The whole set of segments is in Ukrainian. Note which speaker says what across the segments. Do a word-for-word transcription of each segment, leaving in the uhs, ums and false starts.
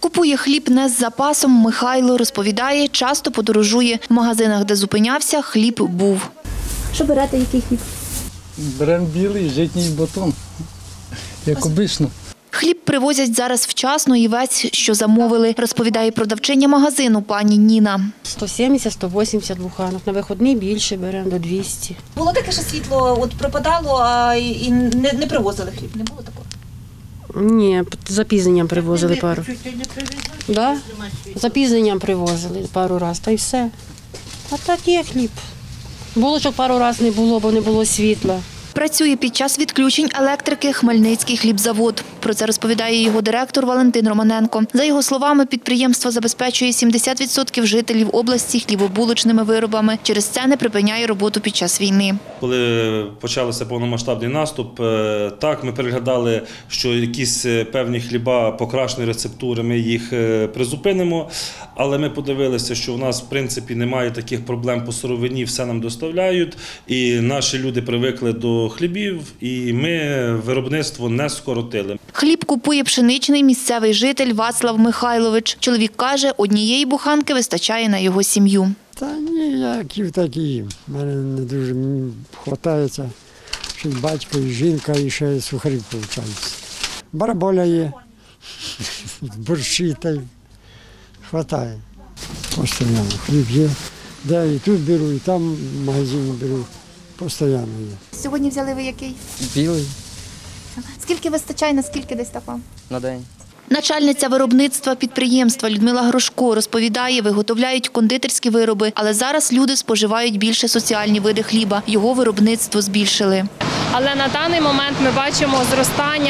Speaker 1: Купує хліб не з запасом. Михайло розповідає, часто подорожує. В магазинах, де зупинявся, хліб був.
Speaker 2: Що берете, який хліб?
Speaker 3: Беремо білий, житній батон, як обично.
Speaker 1: Хліб привозять зараз вчасно і весь, що замовили, розповідає продавчиня магазину пані Ніна.
Speaker 4: сто сімдесят - сто вісімдесят буханок. На вихідні більше беремо, до двісті.
Speaker 2: Було таке, що світло от пропадало, а і не, не привозили хліб? Не було такого?
Speaker 4: Ні, з запізненням привозили пару. Да? З запізненням привозили пару разів, та й все. А так є хліб. Булочок пару разів не було, бо не було світла.
Speaker 1: Працює під час відключень електрики Хмельницький хлібзавод. Про це розповідає його директор Валентин Романенко. За його словами, підприємство забезпечує сімдесят відсотків жителів області хлібобулочними виробами. Через це не припиняє роботу під час війни.
Speaker 5: Коли почався повномасштабний наступ, так, ми переглядали, що якісь певні хліба покращені рецептури, ми їх призупинимо. Але ми подивилися, що у нас, в принципі, немає таких проблем по сировині, все нам доставляють. І наші люди привикли до хлібів, і ми виробництво не скоротили.
Speaker 1: Хліб купує пшеничний місцевий житель Вацлав Михайлович. Чоловік каже, однієї буханки вистачає на його сім'ю.
Speaker 6: Та ніяків такі. У мене не дуже хватається. Ще й батько, і жінка, і ще сухарів виходить. Бараболя є, борщі та й хватає. Постійно хліб є. Де і тут беру, і там в магазині беру. Постійно є.
Speaker 1: Сьогодні взяли ви який?
Speaker 6: Білий.
Speaker 1: Скільки вистачає, наскільки десь так вам?
Speaker 7: На день.
Speaker 1: Начальниця виробництва підприємства Людмила Грошко розповідає, виготовляють кондитерські вироби, але зараз люди споживають більше соціальні види хліба. Його виробництво збільшили.
Speaker 8: Але на даний момент ми бачимо зростання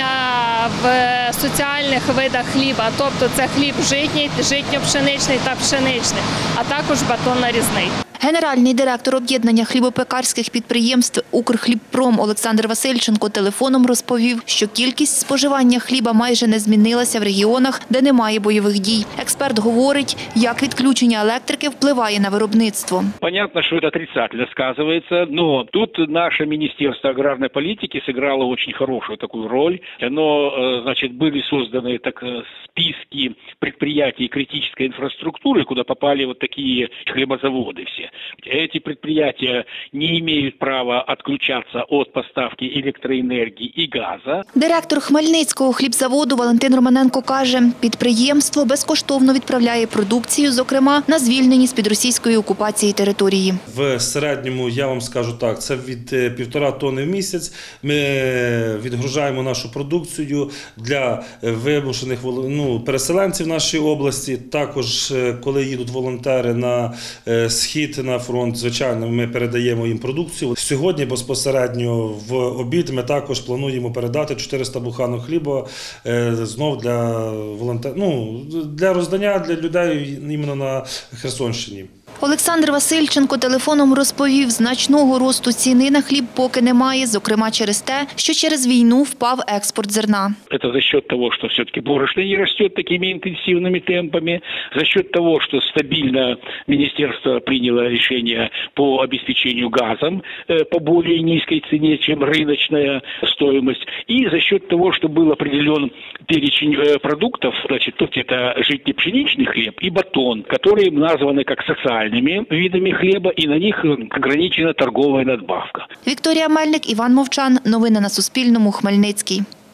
Speaker 8: в соціальних видах хліба. Тобто це хліб житній, житньо-пшеничний та пшеничний, а також батон-нарізний.
Speaker 1: Генеральний директор об'єднання хлібопекарських підприємств «Укрхлібпром» Олександр Васильченко телефоном розповів, що кількість споживання хліба майже не змінилася в регіонах, де немає бойових дій. Експерт говорить, як відключення електрики впливає на виробництво.
Speaker 9: Понятно, что это отрицательно сказывается, но тут наше Министерство аграрной политики сыграло очень хорошую такую роль. Оно, значит, были созданы так, списки предприятий критической инфраструктуры, куда попали вот такие хлебозаводы все. Эти предприятия не имеют права отключаться от поставки электроэнергии и газа.
Speaker 1: Директор Хмельницького хлібзаводу Валентин Романенко каже, підприємство безкоштовно відправляє продукцію, зокрема, на звільнені з-під російської окупації території.
Speaker 5: В середньому, я вам скажу так, це від півтора тонни в місяць. Ми відгружаємо нашу продукцію для вимушених ну, переселенців нашої області. Також, коли їдуть волонтери на схід, на фронт, звичайно, ми передаємо їм продукцію. Сьогодні безпосередньо в обід ми також плануємо передати чотириста буханок хліба знов для волонтер... ну, для роздання для людей іменно на Херсонщині.
Speaker 1: Олександр Васильченко телефоном розповів, значного росту ціни на хліб поки немає, зокрема через те, що через війну впав експорт зерна.
Speaker 9: Это за счет того, что все-таки борошно не растет такими интенсивными темпами, за счет того, что стабильно министерство приняло решение по обеспечению газом по более низкой цене, чем рыночная стоимость, и за счет того, что был определен перечень продуктов, значит, тут это житньо-пшеничный хлеб и батон, которые названы как социальные видами хлеба, і на них ограничена торгова надбавка.
Speaker 1: Вікторія Мельник, Іван Мовчан. Новини на Суспільному. Хмельницький.